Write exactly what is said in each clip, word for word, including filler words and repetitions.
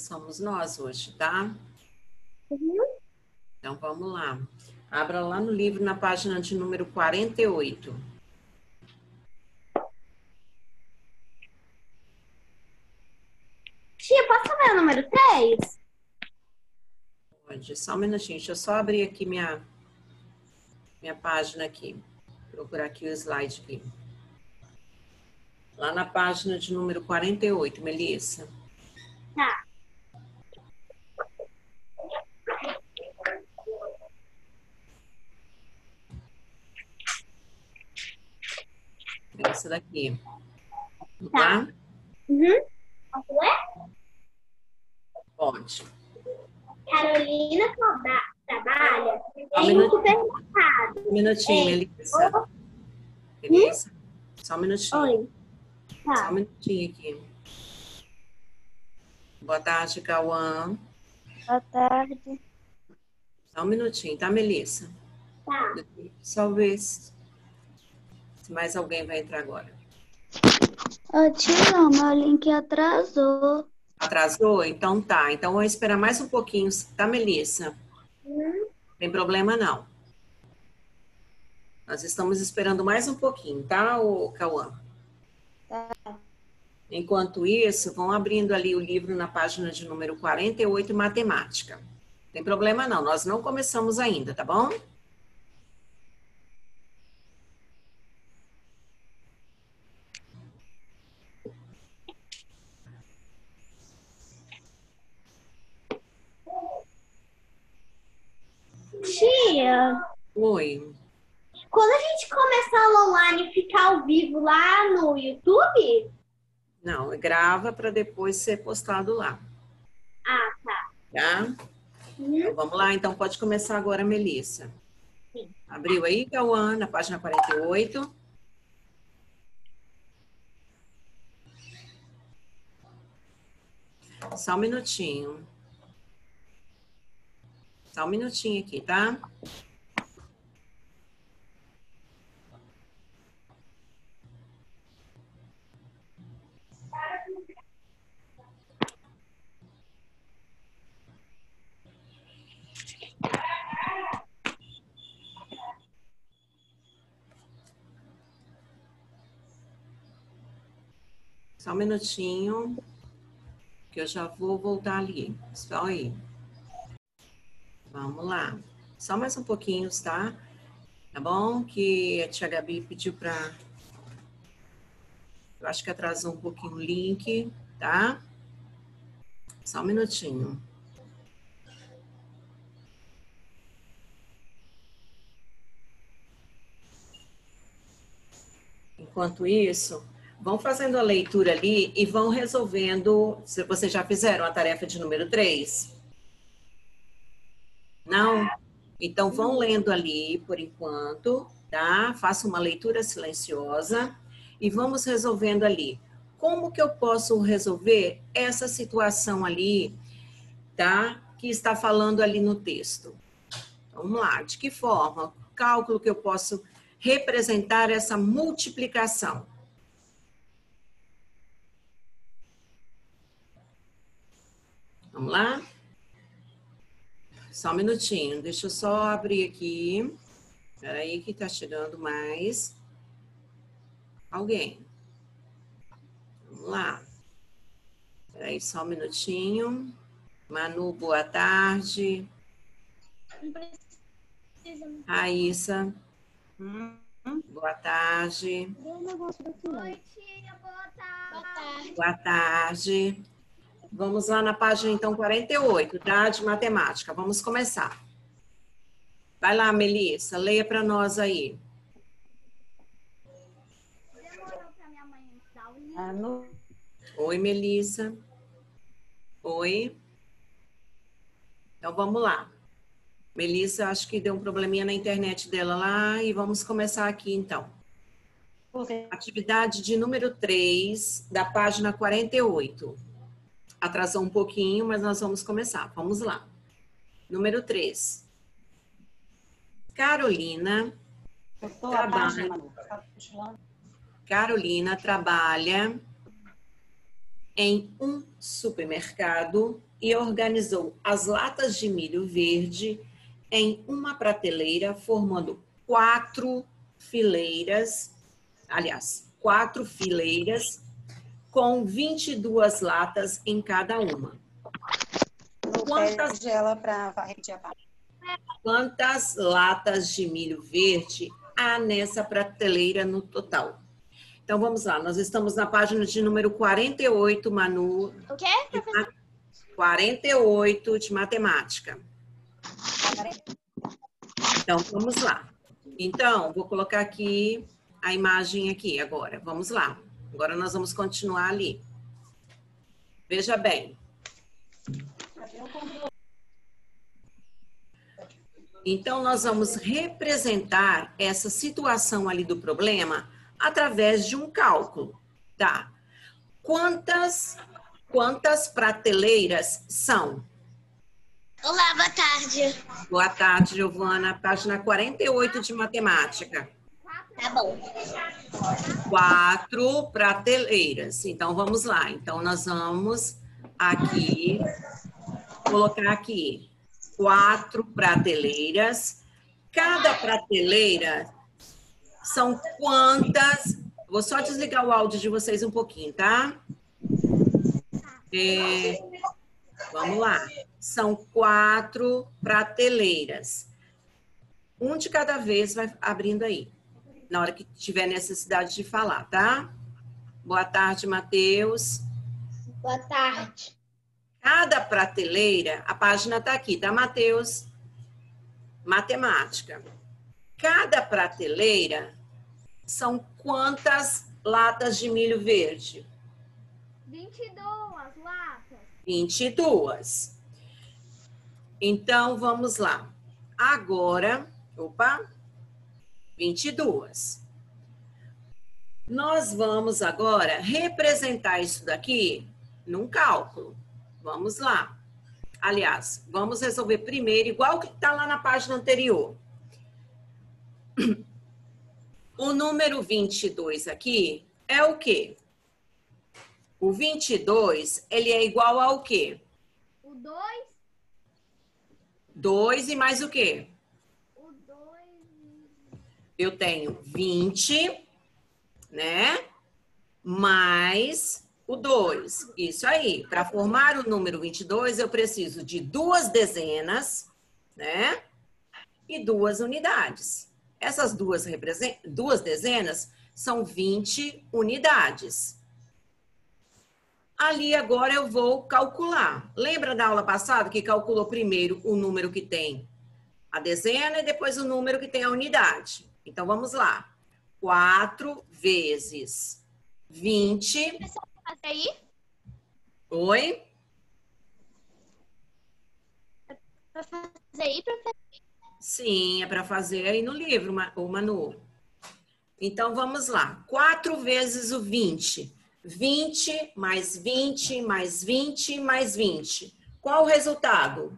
somos nós hoje, tá? Uhum. Então, vamos lá. Abra lá no livro, na página de número quarenta e oito. Tia, posso ver o número três? Pode, só um minutinho. Deixa eu só abrir aqui minha, minha página aqui. Procurar aqui o slide aqui. Lá na página de número quarenta e oito, Melissa. Tá. Essa daqui. Tá. Tá? Uhum. Posso ler? Pode. Carolina Toda- trabalha Só um em um minutinho, supermercado. um minutinho, Ei. Melissa. Melissa, só um minutinho. Oi. Só um Tá. minutinho aqui. Boa tarde, Cauã. Boa tarde. Só um minutinho, tá, Melissa? Tá. Só ver se se mais alguém vai entrar agora. Ô, tia, meu link atrasou. Atrasou? Então tá. Então vou esperar mais um pouquinho, tá, Melissa? Hum? Tem problema não. Nós estamos esperando mais um pouquinho, tá, ô Cauã? Tá. Enquanto isso, vão abrindo ali o livro na página de número quarenta e oito, Matemática. Tem problema não, nós não começamos ainda, tá bom? Tia, Oi. quando a gente começar a online e ficar ao vivo lá no YouTube? Não, grava para depois ser postado lá, Ah, tá. tá? Uhum. Então vamos lá, então pode começar agora, Melissa. Sim. Abriu aí, Cauã, na página quarenta e oito. Só um minutinho. Só um minutinho aqui, tá? Só um minutinho, que eu já vou voltar ali. Só aí. Vamos lá. Só mais um pouquinho, tá? Tá bom? Que a tia Gabi pediu para... Eu acho que atrasou um pouquinho o link, tá? Só um minutinho. Enquanto isso, vão fazendo a leitura ali e vão resolvendo... Se vocês já fizeram a tarefa de número três? Não? Então, vão lendo ali por enquanto, tá? Faça uma leitura silenciosa e vamos resolvendo ali. Como que eu posso resolver essa situação ali, tá? Que está falando ali no texto. Vamos lá, de que forma? Cálculo que eu posso representar essa multiplicação. Vamos lá? Só um minutinho, deixa eu só abrir aqui. Espera aí que tá chegando mais alguém. Vamos lá. Espera aí só um minutinho. Manu, boa tarde. Não precisa. Raíssa, Hum, boa tarde. Oi, tia, boa tarde. Boa tarde. Boa tarde. Vamos lá na página, então, quarenta e oito, tá? De matemática. Vamos começar. Vai lá, Melissa, leia para nós aí. Demorou para minha mãe mandar o link. ah, no- Oi, Melissa. Oi. Então, vamos lá. Melissa, acho que deu um probleminha na internet dela lá e vamos começar aqui, então. Você- Atividade de número três, da página quarenta e oito. Atrasou um pouquinho, mas nós vamos começar. Vamos lá. Número três. Carolina, eu tô Trabalho. à página, Manu. Tá cochilando? Carolina trabalha em um supermercado e organizou as latas de milho verde em uma prateleira, formando quatro fileiras, aliás, quatro fileiras com vinte e duas latas em cada uma. Quantas, Pede ela para varrer a página. quantas latas de milho verde há nessa prateleira no total? Então, vamos lá. Nós estamos na página de número quarenta e oito, Manu. O quê? quarenta e oito de matemática. Então, vamos lá. Então, vou colocar aqui a imagem aqui agora. Vamos lá. Agora nós vamos continuar ali. Veja bem. Então, nós vamos representar essa situação ali do problema através de um cálculo, tá? Quantas, quantas prateleiras são? Olá, boa tarde. Boa tarde, Giovana. Página quarenta e oito de matemática. Tá bom. Quatro prateleiras. Então, vamos lá. Então, nós vamos aqui, colocar aqui quatro prateleiras. Cada prateleira são quantas? Vou só desligar o áudio de vocês um pouquinho, tá? É, vamos lá. São quatro prateleiras. Um de cada vez vai abrindo aí. Na hora que tiver necessidade de falar, tá? Boa tarde, Matheus. Boa tarde. Cada prateleira, a página tá aqui, tá, Matheus? Matemática. Cada prateleira são quantas latas de milho verde? vinte e duas latas. vinte e duas. Então, vamos lá. Agora, opa, vinte e duas. Nós vamos agora representar isso daqui num cálculo. Vamos lá. Aliás, vamos resolver primeiro, igual que está lá na página anterior. O número vinte e dois aqui é o quê? O vinte e dois, ele é igual ao quê? O dois. dois e mais o quê? O dois. Eu tenho vinte, né? Mais o dois. Isso aí. Para formar o número vinte e dois, eu preciso de duas dezenas, né? E duas unidades. Essas duas, represent... duas dezenas são vinte unidades. Ali agora eu vou calcular. Lembra da aula passada que calculou primeiro o número que tem a dezena e depois o número que tem a unidade? Então, vamos lá. quatro vezes vinte. Fazer aí? Oi? Pra fazer aí, professor? Sim, é para fazer aí no livro, o Manu. Então, vamos lá. quatro vezes o vinte. vinte mais vinte mais vinte mais vinte. Qual o resultado?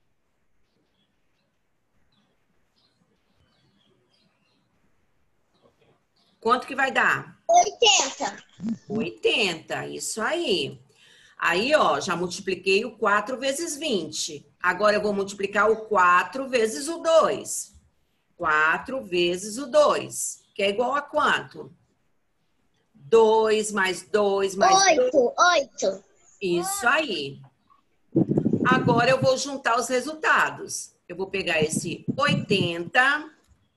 Quanto que vai dar? oitenta. oitenta, isso aí. Aí, ó, já multipliquei o quatro vezes vinte. Agora eu vou multiplicar o quatro vezes o dois. quatro vezes o dois, que é igual a quanto? dois mais dois mais dois. oito. oito. Isso aí. Agora eu vou juntar os resultados. Eu vou pegar esse oitenta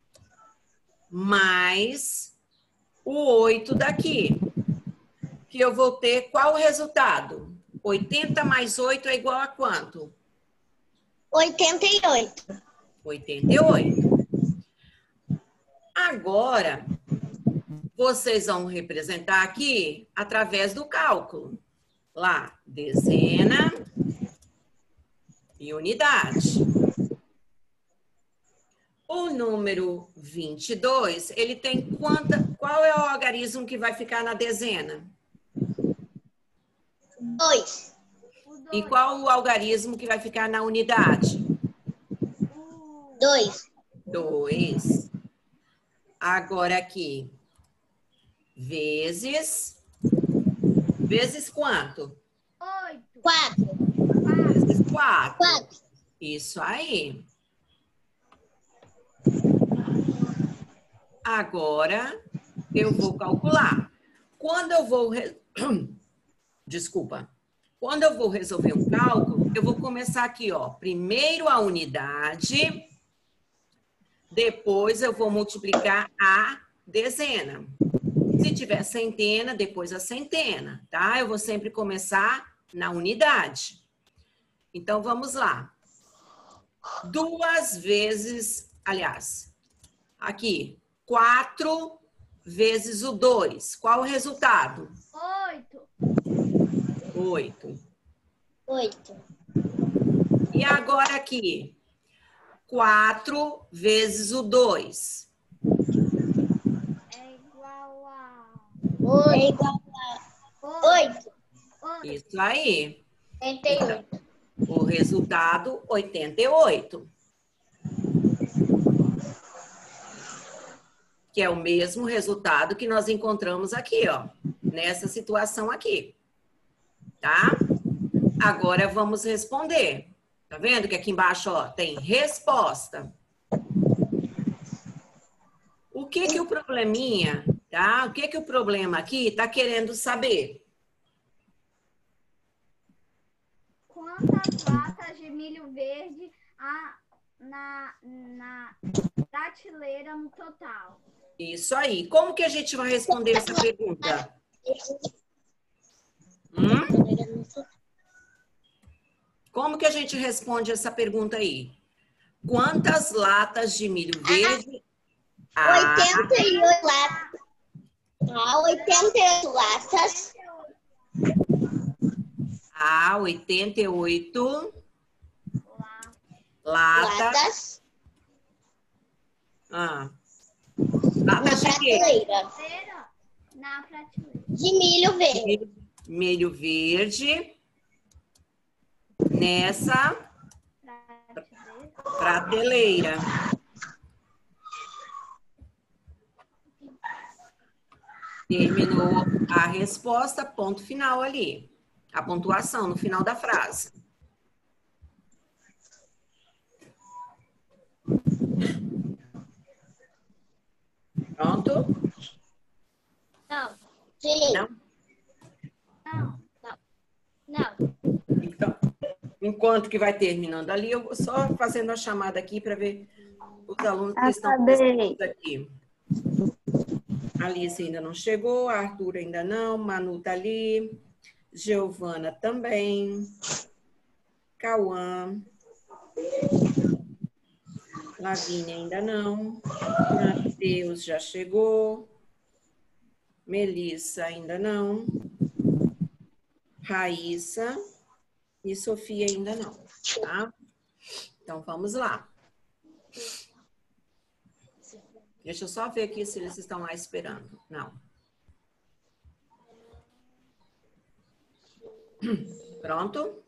mais o oito daqui. Que eu vou ter qual o resultado? oitenta mais oito é igual a quanto? oitenta e oito. oitenta e oito. Agora, vocês vão representar aqui através do cálculo. Lá, dezena e unidade. O número vinte e dois, ele tem quanta... Qual é o algarismo que vai ficar na dezena? dois. E qual o algarismo que vai ficar na unidade? dois. dois. Agora aqui. Vezes. Vezes quanto? Oito. Quatro. Vezes quatro. Quatro. Isso aí. Agora, eu vou calcular. Quando eu vou... Re... Desculpa. Quando eu vou resolver um cálculo, eu vou começar aqui, ó. Primeiro a unidade, depois eu vou multiplicar a dezena. Se tiver centena, depois a centena, tá? Eu vou sempre começar na unidade. Então, vamos lá. Duas vezes, aliás, aqui, quatro vezes o dois. Qual o resultado? Oito. Oito. Oito. E agora aqui, quatro vezes o dois. É igual a... Oito. É igual a oito. Oito. Isso aí. Oitenta e oito. O resultado, oitenta e oito. Que é o mesmo resultado que nós encontramos aqui, ó. Nessa situação aqui. Tá? Agora vamos responder. Tá vendo que aqui embaixo, ó, tem resposta. O que que o probleminha, tá? O que que o problema aqui tá querendo saber? Quantas latas de milho verde há na, na prateleira no total? Isso aí. Como que a gente vai responder essa pergunta? Hum? Como que a gente responde essa pergunta aí? Quantas latas de milho verde? Ah, oitenta e oito latas. Ah, oitenta e oito latas. ah, oitenta e oito latas. Latas. Ah. Na Latas de quê? prateleira. Na prateleira. De milho verde. Milho, milho verde. Nessa Prateleira. prateleira. Terminou a resposta, ponto final ali. A pontuação no final da frase. Pronto? Não. Sim. Não? Não. Não. Então, enquanto que vai terminando ali, eu vou só fazendo a chamada aqui para ver os alunos que estão presentes aqui. A Alice ainda não chegou, a Arthur ainda não, Manu tá ali, Giovana também, Cauã, Lavínia ainda não, Matheus já chegou, Melissa ainda não, Raíssa e Sofia ainda não, tá? Então, vamos lá. Deixa eu só ver aqui se eles estão lá esperando. Não. Pronto?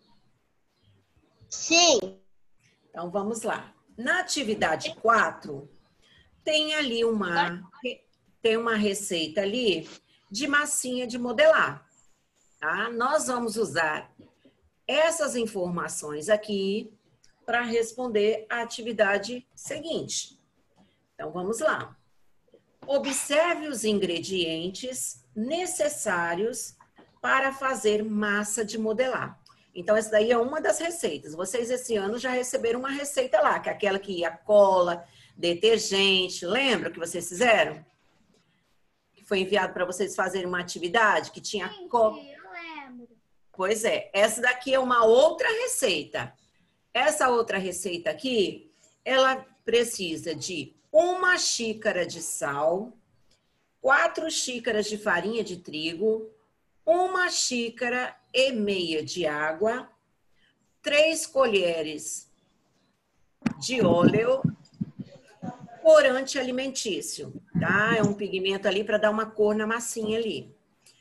Sim. Então, vamos lá. Na atividade quatro, tem ali uma, tem uma receita ali de massinha de modelar. Tá? Nós vamos usar essas informações aqui para responder a atividade seguinte. Então, vamos lá. Observe os ingredientes necessários para fazer massa de modelar. Então, essa daí é uma das receitas. Vocês, esse ano, já receberam uma receita lá, que é aquela que ia cola, detergente. Lembra que vocês fizeram? Que foi enviado para vocês fazerem uma atividade que tinha cola. Sim, eu lembro. Pois é, essa daqui é uma outra receita. Essa outra receita aqui, ela precisa de uma xícara de sal, quatro xícaras de farinha de trigo, uma xícara e meia de água, três colheres de óleo, corante alimentício, tá? É um pigmento ali para dar uma cor na massinha ali.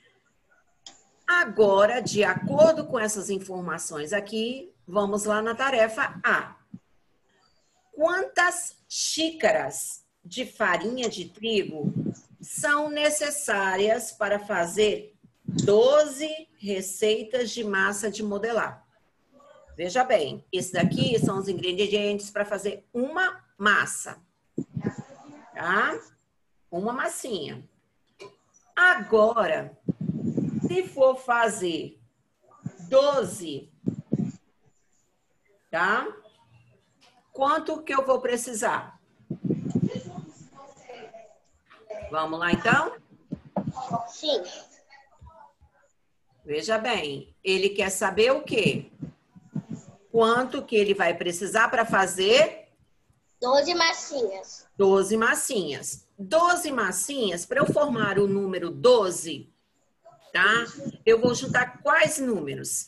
Agora, de acordo com essas informações aqui, vamos lá na tarefa A. Quantas xícaras de farinha de trigo são necessárias para fazer doze receitas de massa de modelar. Veja bem, esses daqui são os ingredientes para fazer uma massa, tá? Uma massinha. Agora, se for fazer doze, tá? Quanto que eu vou precisar? Vamos lá, então? Sim. Veja bem, ele quer saber o quê? Quanto que ele vai precisar para fazer? doze massinhas. doze massinhas. doze massinhas, para eu formar o número doze, tá? Eu vou juntar quais números?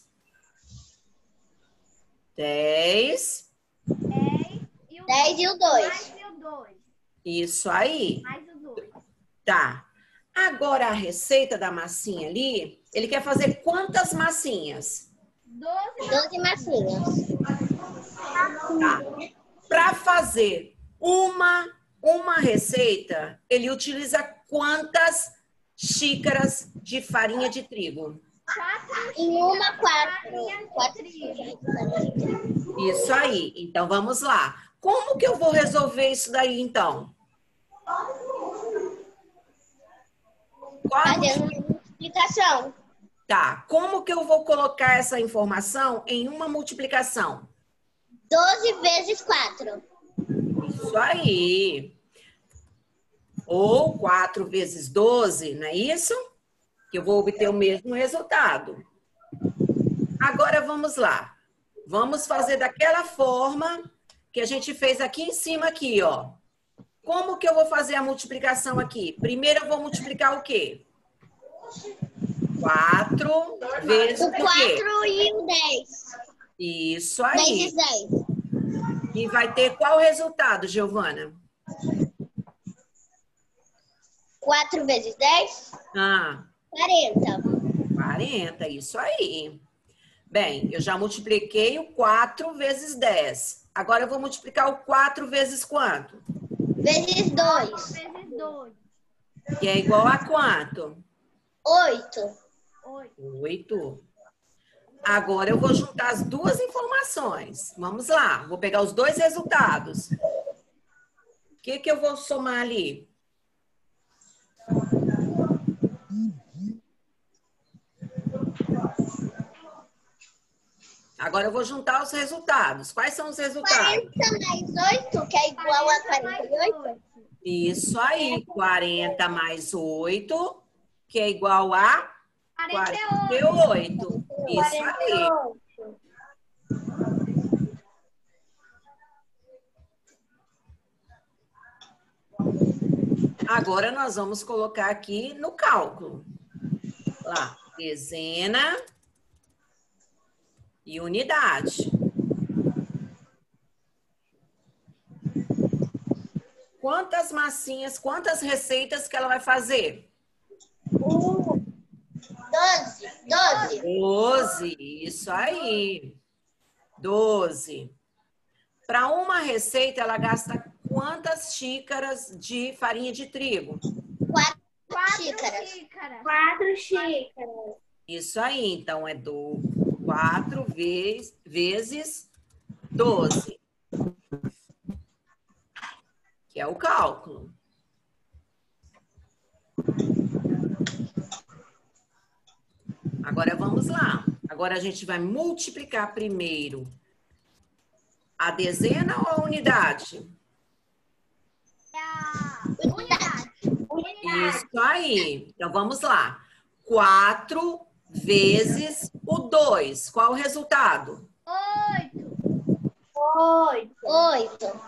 dez. dez e o dois. Isso aí. Mais o dois. Tá. Agora a receita da massinha ali, ele quer fazer quantas massinhas? doze massinhas. Tá. Para fazer uma, uma receita, ele utiliza quantas xícaras de farinha de trigo? Em uma, quatro. Quatro xícaras. Isso aí. Então, vamos lá. Como que eu vou resolver isso daí, então? Qual a Fazendo multiplicação. Tá. Como que eu vou colocar essa informação em uma multiplicação? doze vezes quatro. Isso aí. Ou quatro vezes doze, não é isso? Que eu vou obter o mesmo resultado. Agora, vamos lá. Vamos fazer daquela forma que a gente fez aqui em cima, aqui, ó. Como que eu vou fazer a multiplicação aqui? Primeiro eu vou multiplicar o quê? quatro vezes O o quê? quatro e o dez. Isso dez aí. vezes dez. E vai ter qual resultado, Giovana? quatro vezes dez? Ah, quarenta. quarenta, isso aí. Bem, eu já multipliquei o quatro vezes dez. Agora eu vou multiplicar o quatro vezes quanto? Vezes dois. Vezes dois. Que é igual a quanto? oito. oito. Agora eu vou juntar as duas informações. Vamos lá, vou pegar os dois resultados. O que que eu vou somar ali? Agora eu vou juntar os resultados. Quais são os resultados? quarenta mais oito, que é igual a quarenta e oito. Isso aí, quarenta mais oito, que é igual a quarenta e oito. Isso aí. Agora nós vamos colocar aqui no cálculo. Lá, dezena e unidade. Quantas massinhas, quantas receitas que ela vai fazer? doze. doze. doze, isso aí. doze. Para uma receita, ela gasta quantas xícaras de farinha de trigo? Quatro, Quatro xícaras. xícaras. Quatro xícaras. Isso aí, então é do quatro vezes, vezes doze. Que é o cálculo. Agora vamos lá. Agora a gente vai multiplicar primeiro a dezena ou a unidade? Unidade. Isso aí. Então vamos lá. quatro vezes o dois. Qual o resultado? Oito. Oito. Oito.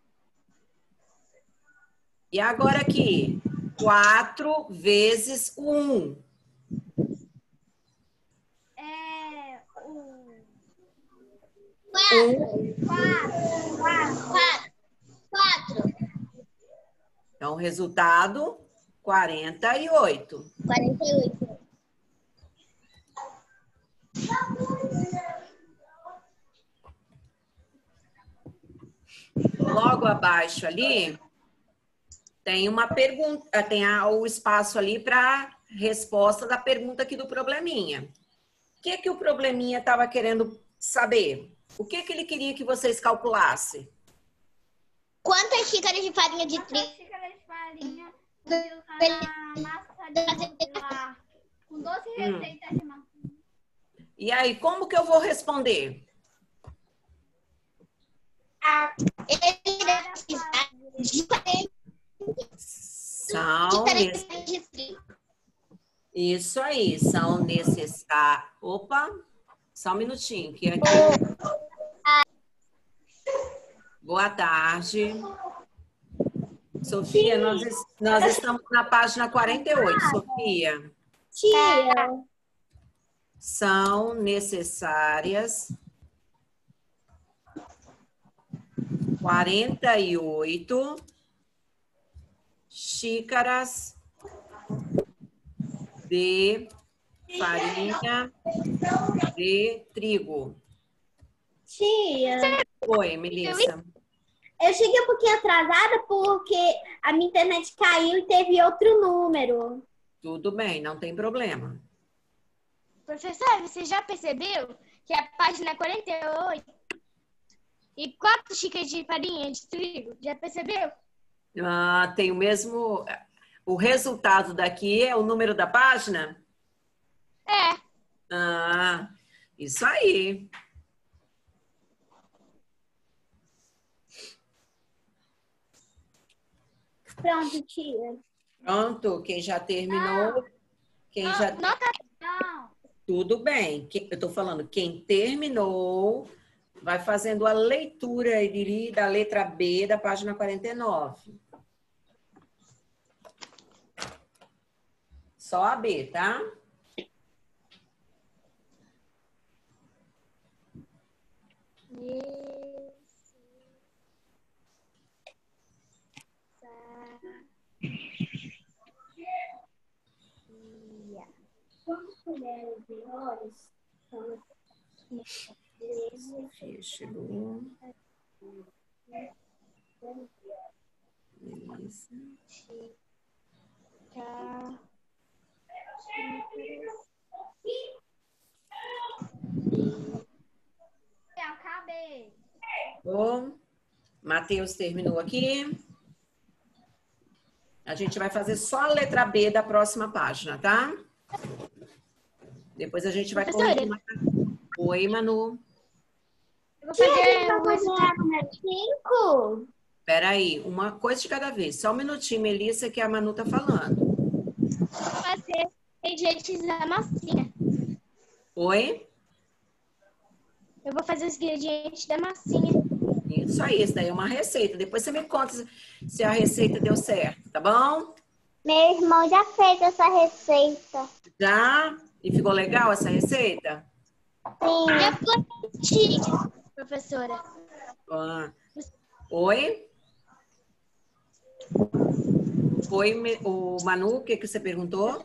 E agora aqui, quatro vezes o um. É o Quatro. quatro. Quatro. Quatro. Então, o resultado, quarenta e oito. Quarenta e oito. Logo abaixo ali, tem uma pergunta, tem a- o espaço ali para resposta da pergunta aqui do probleminha. O que que o probleminha estava querendo saber? O que que ele queria que vocês calculassem? Quantas xícaras de farinha de Quantas trigo? xícaras de farinha utilizar na massa de modelar? Com doze receitas de massa. E aí, como que eu vou responder? Ele vai precisar de quarenta São xícaras de nesse- farinha de trigo. Isso aí, são necessários. Opa, só um minutinho, que aqui. Boa tarde. Sofia, nós, es- nós estamos na página quarenta e oito, Sofia. Tia. São necessárias quarenta e oito xícaras de farinha de trigo. Tia. Oi, Melissa. Eu cheguei um pouquinho atrasada porque a minha internet caiu e teve outro número. Tudo bem, não tem problema. Professor, você já percebeu que a página quarenta e oito e quatro xícaras de farinha de trigo? Já percebeu? Ah, tem o mesmo. O resultado daqui é o número da página? É. Ah, isso aí. Pronto, tia. Pronto, quem já terminou, quem já. Nota Não. Tudo bem. Que- Eu tô falando, quem terminou, vai fazendo a leitura aí da letra B da página quarenta e nove. Só a B, tá? Quantas colheres de óleo são Sofia chegou. Beleza. Eu acabei. Bom, Matheus terminou aqui. A gente vai fazer só a letra B da próxima página, tá? Depois a gente vai Professora. corrigir mais. Oi, Manu. Eu vou Tia, a fazer gente vai um fazer resultado. a número cinco? Peraí, uma coisa de cada vez. Só um minutinho, Melissa, que a Manu tá falando. fazer ingredientes da massinha. Oi? Eu vou fazer os ingredientes da massinha. Isso aí, isso daí é uma receita. Depois você me conta se- se a receita deu certo, tá bom? Meu irmão já fez essa receita. Já? E ficou legal essa receita? Sim. E a plantinha, professora? Ah. Oi? Oi, Me- o Manu, o que, que você perguntou?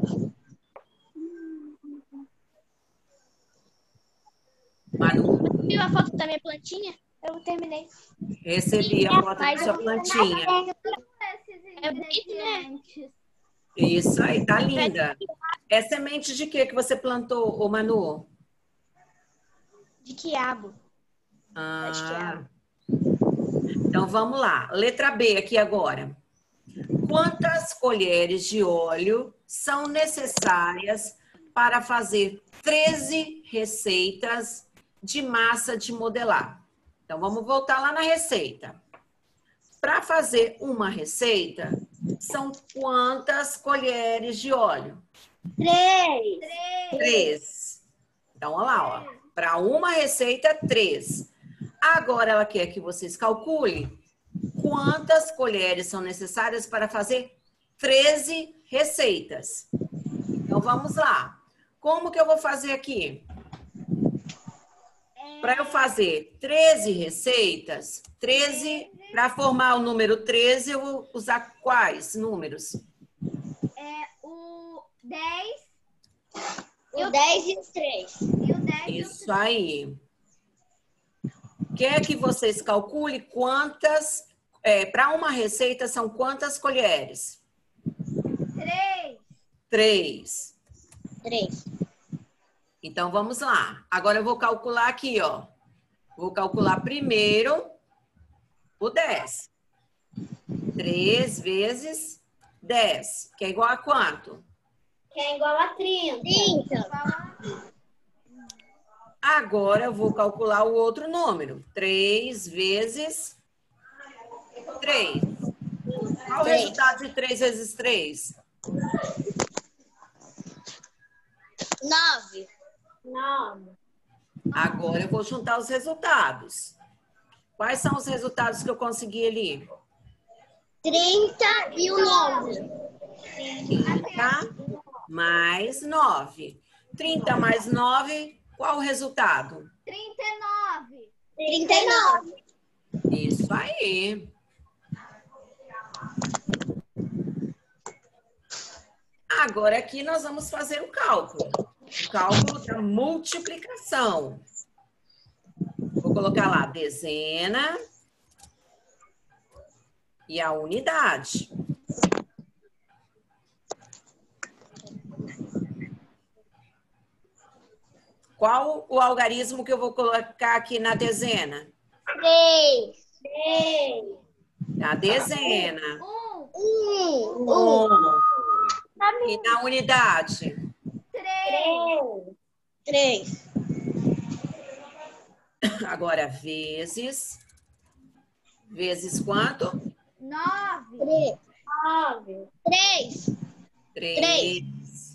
Manu, Viu a foto da minha plantinha? Eu terminei. recebi a foto da sua plantinha. Esses É bonito, né? ingredientes. Isso aí, tá linda. É semente de que que você plantou, ô Manu? De quiabo. Ah. Então vamos lá. Letra B aqui agora. Quantas colheres de óleo são necessárias para fazer treze receitas de massa de modelar? Então vamos voltar lá na receita. Para fazer uma receita, são quantas colheres de óleo? Três. Três. Então, olha lá, ó. Para uma receita, três. Agora, ela quer que vocês calculem quantas colheres são necessárias para fazer treze receitas. Então, vamos lá. Como que eu vou fazer aqui? Para eu fazer treze receitas, treze, para formar o número treze, eu vou usar quais números? É o dez O dez e os três. e o dez. Isso aí. Quer que vocês calculem quantas, é, para uma receita, são quantas colheres? Três. três. Três. Então, vamos lá. Agora eu vou calcular aqui, ó. Vou calcular primeiro o dez. três vezes dez, que é igual a quanto? Que é igual a trinta. Trinta. Agora eu vou calcular o outro número. três vezes três. Qual o Três. resultado de três vezes três? Nove. Nove. Agora eu vou juntar os resultados. Quais são os resultados que eu consegui ali? Trinta e o nove. trinta mais nove. trinta mais nove, qual o resultado? trinta e nove. Trinta e nove. Isso aí. Agora aqui nós vamos fazer o cálculo. O cálculo da multiplicação. Vou colocar lá dezena e a unidade. Qual o algarismo que eu vou colocar aqui na dezena? Três. Três. Na dezena. Um. Um. Um. E na unidade? Três. Três. Agora, vezes. Vezes quanto? Nove. Três. Nove. Três. Três.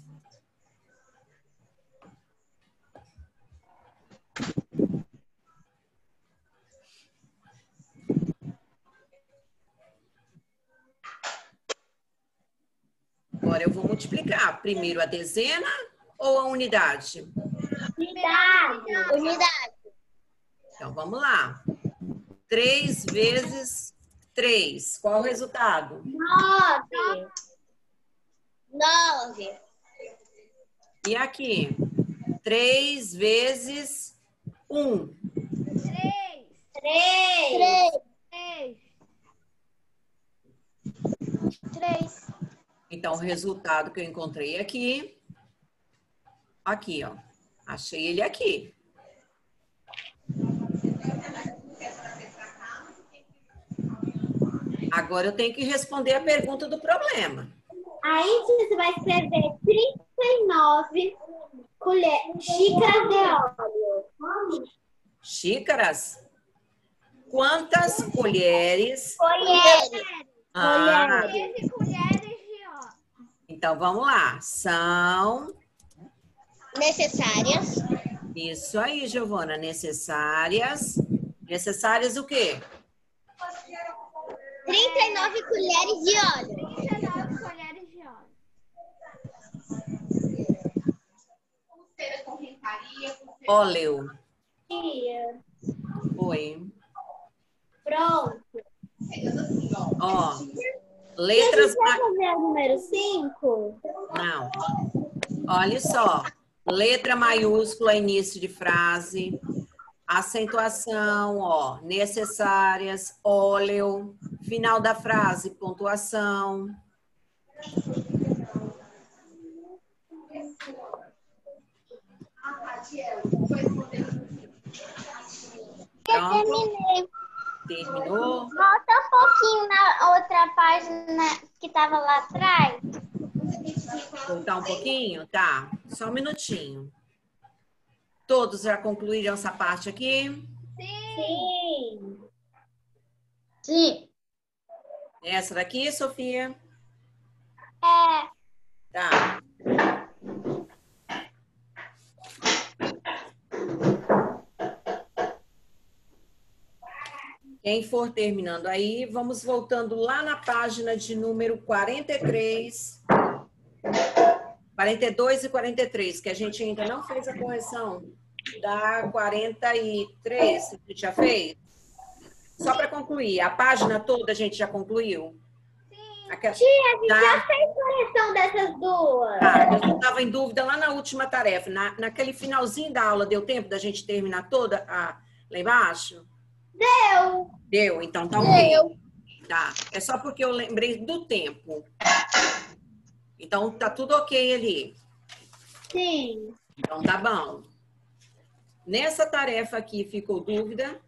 Agora eu vou multiplicar. Primeiro a dezena ou a unidade? Unidade. Unidade. Então, vamos lá. três vezes três. Qual o resultado? Nove. Nove. E aqui? três vezes um. Três. Três. Três. Três. Três. Então, o resultado que eu encontrei aqui. Aqui, ó. Achei ele aqui. Agora eu tenho que responder a pergunta do problema. Aí você vai escrever trinta e nove colher, xícaras de óleo. Xícaras? Quantas colheres? Colheres. Ah, Treze colheres de óleo. então vamos lá. São. Necessárias. Isso aí, Giovana. Necessárias. Necessárias o quê? Trinta e nove colheres de óleo. trinta e nove colheres de óleo. Óleo. Tia. Oi. Pronto. Ó. Letras Letras. Você vai fazer o número cinco? Não. Olha só. Letra maiúscula, início de frase. Acentuação, ó. Necessárias, óleo. Final da frase, pontuação. Eu terminei. Terminou? Volta um pouquinho na outra página que estava lá atrás. Voltar um pouquinho? Tá. Só um minutinho. Todos já concluíram essa parte aqui? Sim. Sim. Essa daqui, Sofia? É. Tá. Quem for terminando aí, vamos voltando lá na página de número quarenta e três, quarenta e dois e quarenta e três, que a gente ainda não fez a correção da quarenta e três, que a gente já fez. Só para concluir, a página toda a gente já concluiu? Sim. Aquela... Tia, a gente Tá. já fez correção dessas duas. Ah, eu estava em dúvida lá na última tarefa. Na, naquele finalzinho da aula, deu tempo da gente terminar toda a, lá embaixo? Deu. Deu, então tá ok. Deu. Tá. É só porque eu lembrei do tempo. Então, tá tudo ok ali. Sim. Então, tá bom. Nessa tarefa aqui, ficou dúvida?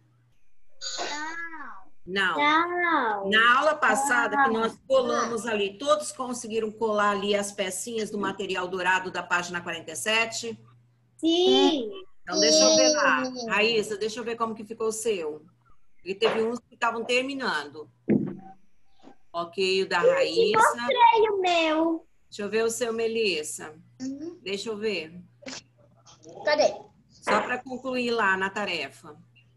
Não. Não. Não. Na aula passada, que nós colamos ali, todos conseguiram colar ali as pecinhas do material dourado da página quarenta e sete? Sim. Então, deixa eu ver lá. Raíssa, deixa eu ver como que ficou o seu. E teve uns que estavam terminando. Ok, o da Raíssa. Mostrei o meu. Deixa eu ver o seu, Melissa. Deixa eu ver. Cadê? Só para concluir lá na tarefa.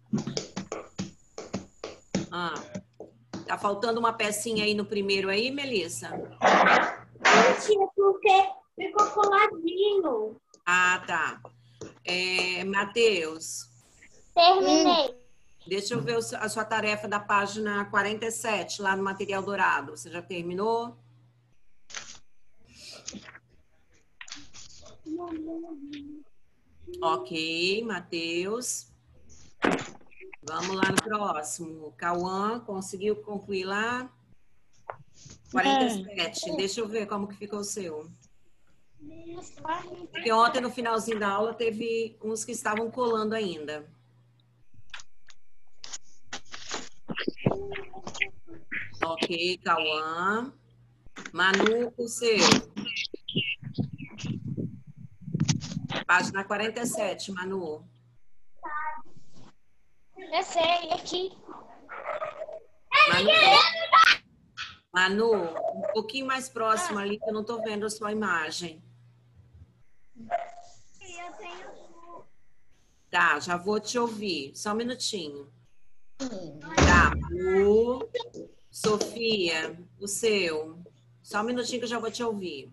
Ah, tá faltando uma pecinha aí no primeiro aí, Melissa? Mentira, porque ficou coladinho. Ah, tá. É, Matheus, Terminei. deixa eu ver o seu- a sua tarefa da página quarenta e sete, lá no material dourado. Você já terminou? Ok, Matheus. Vamos lá no próximo. Cauã, conseguiu concluir lá? quarenta e sete. Deixa eu ver como que ficou o seu. Porque ontem, no finalzinho da aula, teve uns que estavam colando ainda. Ok, Cauã. Manu, o seu. Página quarenta e sete, Manu. Eu sei, aqui. Manu, Manu, um pouquinho mais próximo ali, que eu não estou vendo a sua imagem. Eu tenho. Tá, já vou te ouvir. Só um minutinho. Tá, Manu, Sofia, o seu. Só um minutinho que eu já vou te ouvir.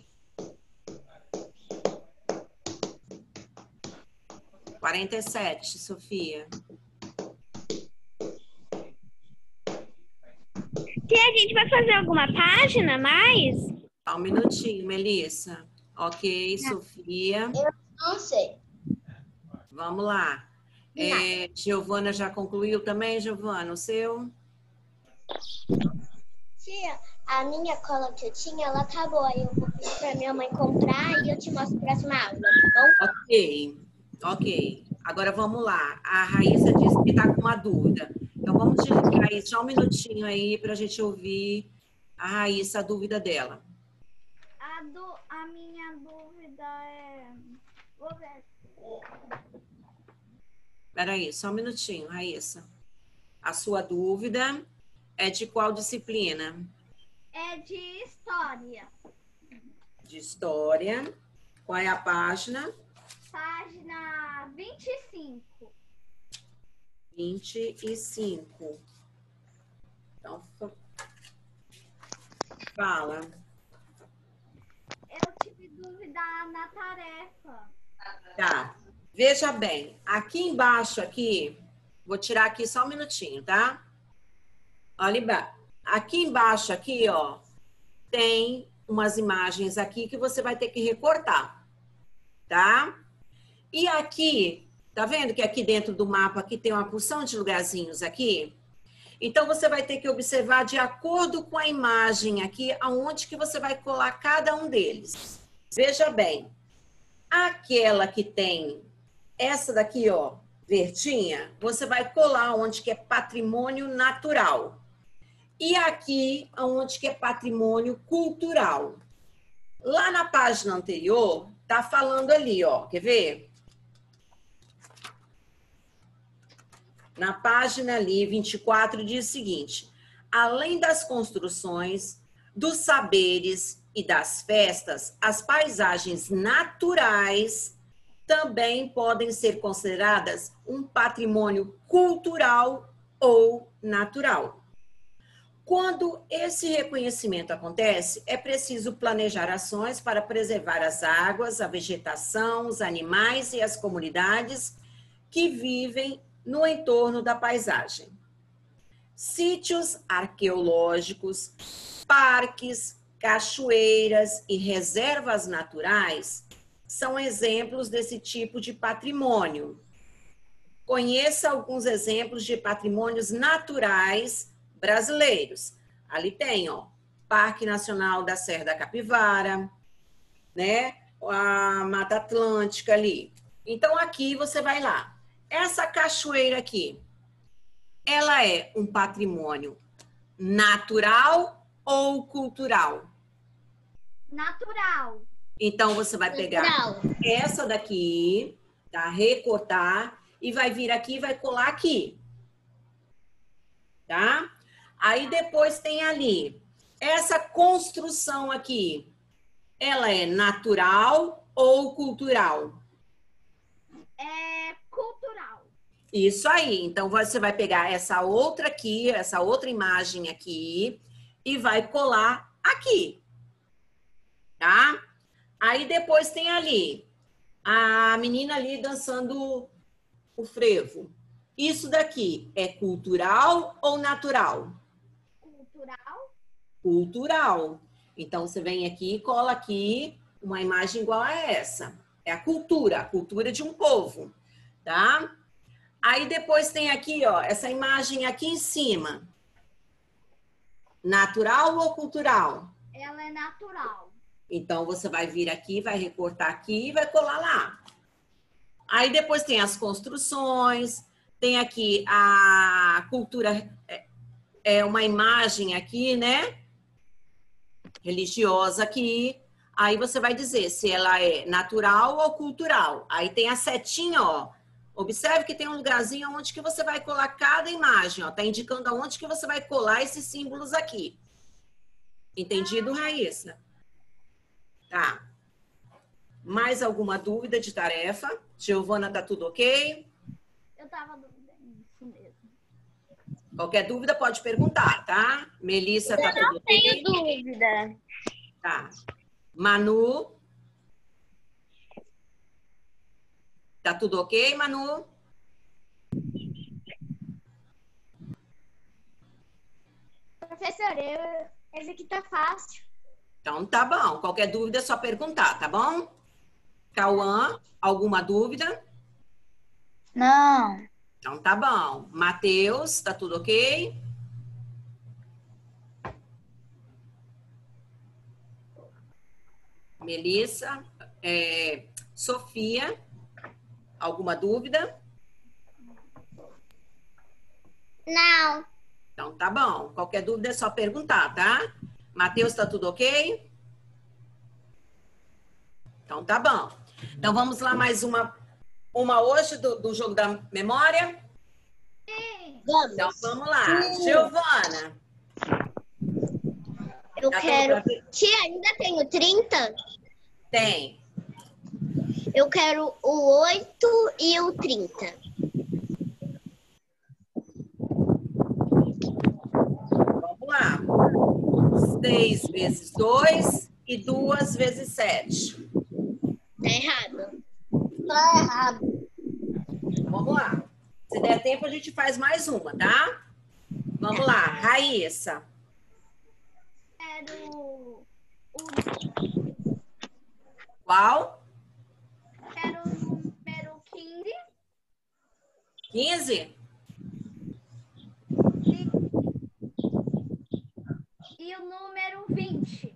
quarenta e sete, Sofia. Se a gente vai fazer alguma página mais? Só um minutinho, Melissa. Ok, Sofia. Não sei. Vamos lá. É, Giovana já concluiu também, Giovana, o seu? Tia, a minha cola que eu tinha, ela acabou. Aí eu vou pedir pra minha mãe comprar e eu te mostro na próxima aula, tá bom? Ok, ok. Agora vamos lá. A Raíssa disse que está com uma dúvida. Então vamos desligar aí só um minutinho aí para a gente ouvir a Raíssa, a dúvida dela. A, do, a minha dúvida é. Vou ver. Espera aí, só um minutinho, Raíssa. A sua dúvida é de qual disciplina? É de história. De história. Qual é a página? Página vinte e cinco. vinte e cinco. Então, fala. Eu tive dúvida na tarefa. Tá. Veja bem, aqui embaixo, aqui, vou tirar aqui só um minutinho, tá? Olha embaixo. Aqui embaixo, aqui, ó, tem umas imagens aqui que você vai ter que recortar, tá? E aqui, tá vendo que aqui dentro do mapa aqui tem uma porção de lugarzinhos aqui? Então, você vai ter que observar de acordo com a imagem aqui, aonde que você vai colar cada um deles. Veja bem, aquela que tem essa daqui, ó, verdinha, você vai colar onde que é patrimônio natural. E aqui, onde que é patrimônio cultural. Lá na página anterior, tá falando ali, ó, quer ver? Na página ali, vinte e quatro, diz o seguinte: além das construções, dos saberes e das festas, as paisagens naturais também podem ser consideradas um patrimônio cultural ou natural. Quando esse reconhecimento acontece, é preciso planejar ações para preservar as águas, a vegetação, os animais e as comunidades que vivem no entorno da paisagem. Sítios arqueológicos, parques, cachoeiras e reservas naturais são exemplos desse tipo de patrimônio. Conheça alguns exemplos de patrimônios naturais brasileiros. Ali tem, ó, Parque Nacional da Serra da Capivara, né? A Mata Atlântica ali. Então, aqui você vai lá. Essa cachoeira aqui, ela é um patrimônio natural ou cultural? Natural. Então, você vai pegar Natural. essa daqui, tá? Recortar e vai vir aqui e vai colar aqui. Tá? Aí depois tem ali, essa construção aqui, ela é natural ou cultural? É cultural. Isso aí. Então, você vai pegar essa outra aqui, essa outra imagem aqui e vai colar aqui. Tá? Aí depois tem ali a menina ali dançando o frevo. Isso daqui é cultural ou natural? Cultural. Cultural. Então, você vem aqui e cola aqui uma imagem igual a essa. É a cultura, a cultura de um povo, tá? Aí depois tem aqui, ó, essa imagem aqui em cima. Natural ou cultural? Ela é natural. Então, você vai vir aqui, vai recortar aqui e vai colar lá. Aí depois tem as construções, tem aqui a cultura, é, é uma imagem aqui, né? Religiosa aqui. Aí você vai dizer se ela é natural ou cultural. Aí tem a setinha, ó. Observe que tem um lugarzinho onde que você vai colar cada imagem, ó. Tá indicando aonde que você vai colar esses símbolos aqui. Entendido, Raíssa? Tá. Mais alguma dúvida de tarefa? Giovana, tá tudo ok? Eu tava duvidando, isso mesmo. Qualquer dúvida pode perguntar, tá? Melissa, tá tudo ok? Tenho dúvida. Tá. Manu? Tá tudo ok, Manu? Professora, eu, esse aqui tá fácil. Então tá bom. Qualquer dúvida é só perguntar, tá bom? Cauã, alguma dúvida? Não. Então tá bom. Matheus, tá tudo ok? Melissa, é, Sofia, alguma dúvida? Não. Então tá bom. Qualquer dúvida é só perguntar, tá? Matheus, tá tudo ok? Então tá bom. Então vamos lá mais uma, uma hoje do, do jogo da memória? Vamos. Então vamos lá. Giovana. Eu Já quero. tem pra- Tia, ainda tenho trinta? Tem. Eu quero o oito e o trinta. Vamos lá. Seis vezes dois e duas vezes sete. Tá errado. Tá errado. Vamos lá. Se der tempo, a gente faz mais uma, tá? Vamos lá. Raíssa. Quero o, Qual? quero o número quinze quinze? e o número vinte.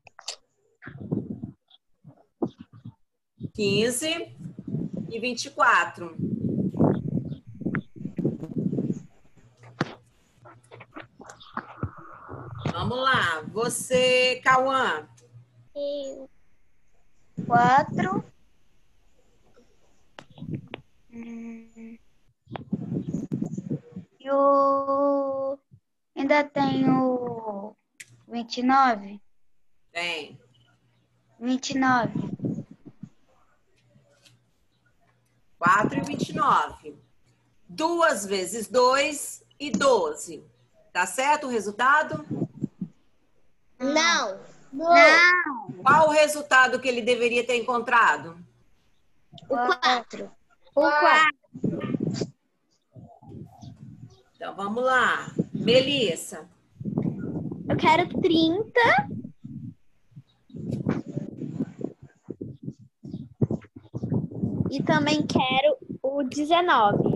quinze e vinte e quatro. Vamos lá. Você, Cauã. Eu. Quatro. Hum. E o... Ainda tem o vinte e nove. Tem. Vinte e nove. quatro e vinte e nove. duas vezes dois e doze. Tá certo o resultado? Não. Não. Qual o resultado que ele deveria ter encontrado? O quatro. O quatro. Então, vamos lá. Melissa. Eu quero trinta. E também quero o dezenove.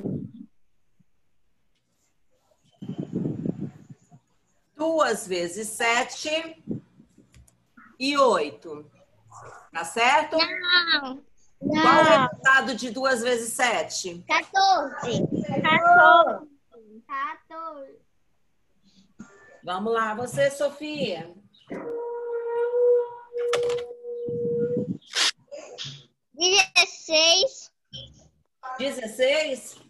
duas vezes sete e oito. Tá certo? Não. Qual o resultado de duas vezes sete? quatorze. quatorze. quatorze. Vamos lá, você, Sofia. dezesseis. dezesseis.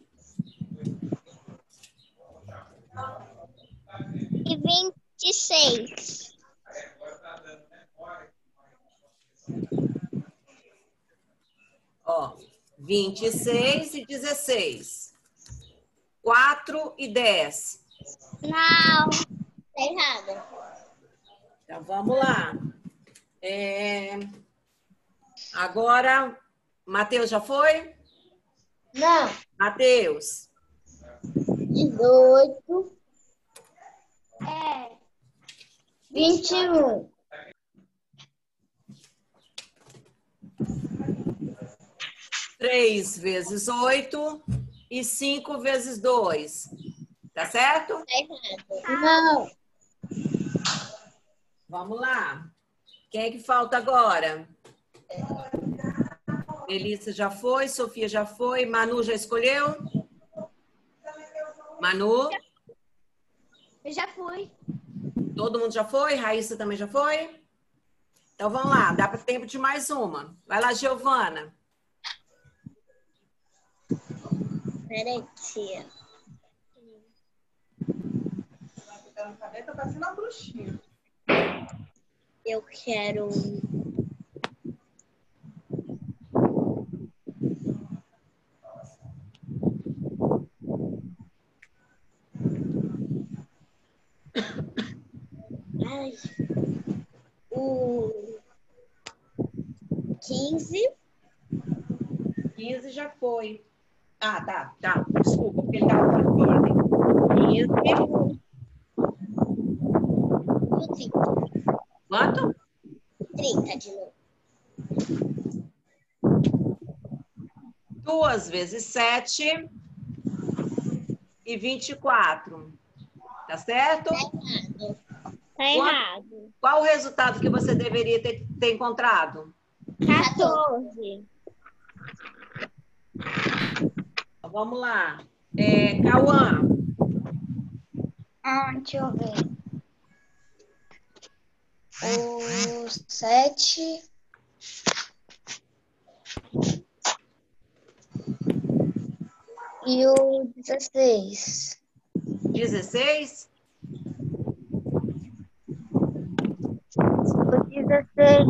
E vinte e seis. Ó, vinte e seis e dezesseis. quatro e dez. Não. Tá errado. Então, vamos lá. É... Agora, Matheus já foi? Não. Matheus. dezoito. É. vinte e um. três vezes oito e cinco vezes dois. Tá certo? Tá errado. Não. Vamos lá. Quem é que falta agora? Melissa já foi, Sofia já foi, Manu já escolheu? Manu? Eu já fui. Todo mundo já foi? Raíssa também já foi? Então vamos lá, dá para tempo de mais uma. Vai lá, Giovana. Peraí, tia. Eu quero. Ai. O quinze. quinze já foi. Ah, tá, tá. Desculpa, porque ele estava fora de ordem. quinze. E o trinta. Quanto? trinta de novo. duas vezes sete e vinte e quatro. Tá certo? Tá errado. Tá errado. Qual o resultado que você deveria ter, ter encontrado? quatorze. Então, vamos lá. É, Cauã. Ah, deixa eu ver. O sete. E o dezesseis. dezesseis? O dezesseis.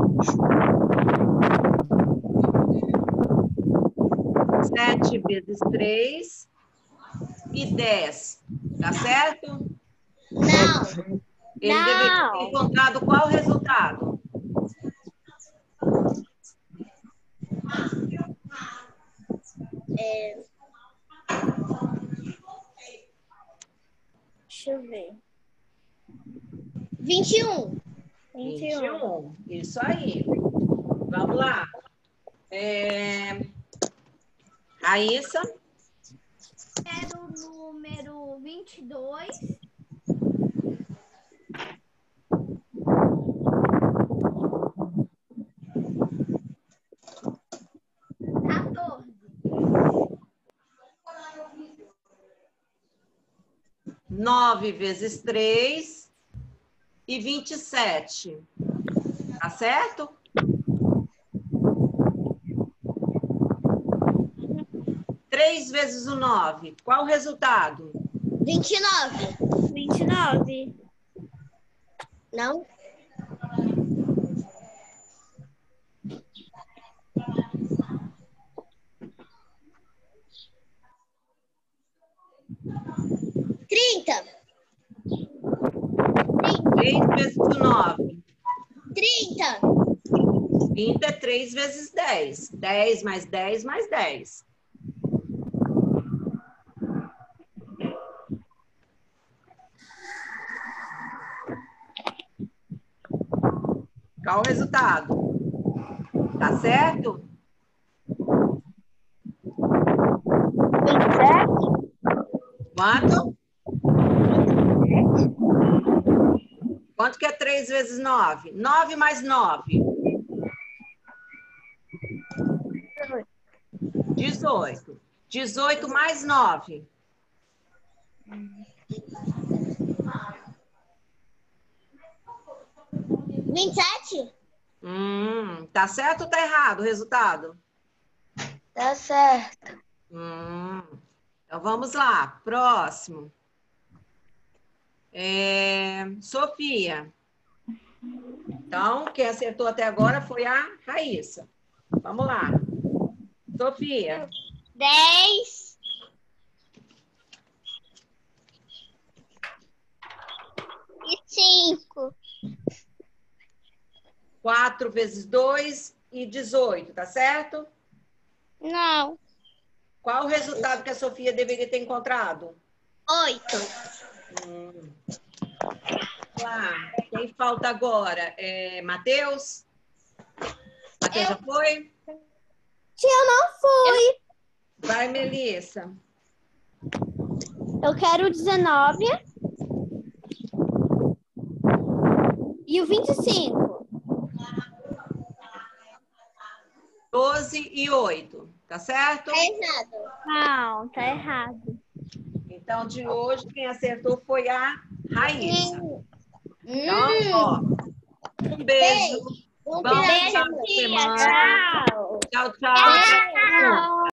sete vezes três e dez. Tá certo? Não. Ele Não. deveria ter encontrado qual resultado? É... Deixa eu ver. vinte e um. vinte vinte e um. e um. Isso aí. Vamos lá. É... Raíssa. Quero o número vinte e dois. quatorze. nove vezes três e vinte e sete. Tá certo? três vezes o nove. Qual o resultado? vinte e nove. vinte e nove. Não? trinta. três vezes o nove. trinta. trinta é três vezes dez. dez mais dez mais dez. Qual o resultado? Tá certo? vinte e sete. Quanto? Quanto que é três vezes nove? nove mais nove. dezoito. dezoito mais nove. vinte e sete? Hum, tá certo ou tá errado o resultado? Tá certo. Hum, então vamos lá, próximo. É, Sofia. Então, quem acertou até agora foi a Raíssa. Vamos lá. Sofia. dez. E cinco. quatro vezes dois e dezoito, tá certo? Não. Qual o resultado que a Sofia deveria ter encontrado? Oito. Hum. Lá, quem falta agora? É Matheus? Matheus já foi? Eu não fui. Vai, Melissa. Eu quero o dezenove. E o vinte e cinco. doze e oito, tá certo? É errado. Não, tá errado. Então, de hoje, quem acertou foi a Raíssa. Hum. Então, ó, um beijo. Um Bom beijo, final de tia. semana. Tchau. Tchau, tchau. Tchau.